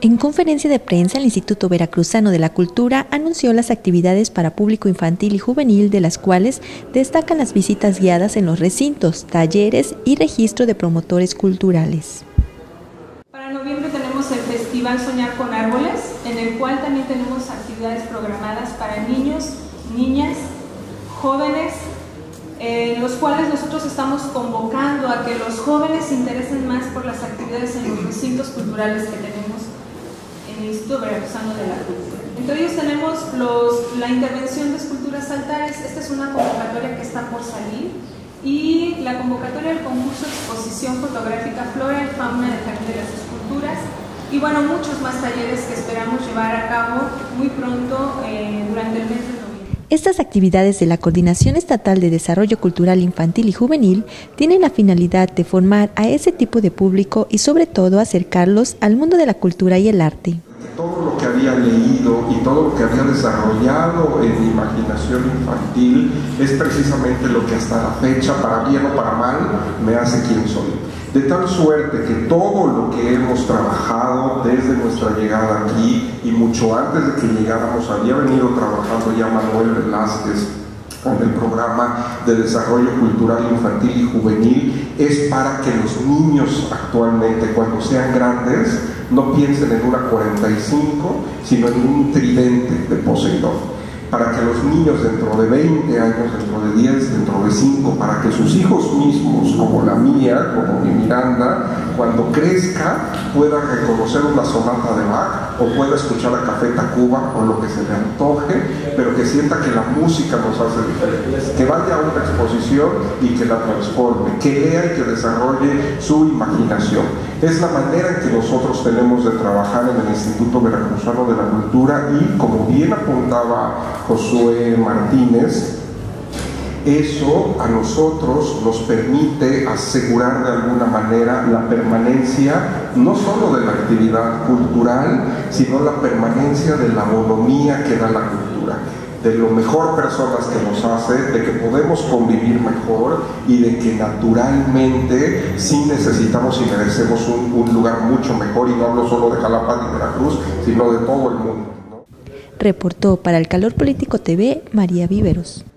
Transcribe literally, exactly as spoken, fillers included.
En conferencia de prensa, el Instituto Veracruzano de la Cultura anunció las actividades para público infantil y juvenil, de las cuales destacan las visitas guiadas en los recintos, talleres y registro de promotores culturales. Para noviembre tenemos el Festival Soñar con Árboles, en el cual también tenemos actividades programadas para niños, niñas, jóvenes, en los cuales nosotros estamos convocando a que los jóvenes se interesen más por las actividades en los recintos culturales que tenemos en el Instituto Veracruzano de la Cultura. Entre ellos tenemos los, la intervención de esculturas altares. Esta es una convocatoria que está por salir, y la convocatoria del concurso de exposición fotográfica Flora y Fauna del Jardín de las Esculturas, y bueno, muchos más talleres que esperamos llevar a cabo muy pronto eh, durante el mes de noviembre. Estas actividades de la Coordinación Estatal de Desarrollo Cultural Infantil y Juvenil tienen la finalidad de formar a ese tipo de público y sobre todo acercarlos al mundo de la cultura y el arte. Todo lo que había leído y todo lo que había desarrollado en mi imaginación infantil es precisamente lo que hasta la fecha, para bien o para mal, me hace quien soy. De tal suerte que todo lo que hemos trabajado desde nuestra llegada aquí y mucho antes de que llegáramos, había venido trabajando ya Manuel Velázquez con el programa de desarrollo cultural infantil y juvenil, es para que los niños actualmente, cuando sean grandes, no piensen en una cuarenta y cinco, sino en un tridente de Poseidón. Para que los niños dentro de veinte años, dentro de diez, dentro de cinco, para que sus hijos mismos, como la mía, como mi Miranda, cuando crezca, pueda reconocer una sonata de Bach, o pueda escuchar a Café Tacuba, o lo que se le antoje, pero que sienta que la música nos hace diferentes, que vaya a una exposición y que la transforme, que lea y que desarrolle su imaginación. Es la manera en que nosotros tenemos de trabajar en el Instituto Veracruzano de la Cultura, y como bien apuntaba Josué Martínez, eso a nosotros nos permite asegurar de alguna manera la permanencia no solo de la actividad cultural, sino la permanencia de la bonomía que da la cultura, de lo mejor personas que nos hace, de que podemos convivir mejor y de que naturalmente sí necesitamos y merecemos un, un lugar mucho mejor, y no hablo solo de Jalapa y Veracruz, sino de todo el mundo. Reportó para El Calor Político T V María Víveros.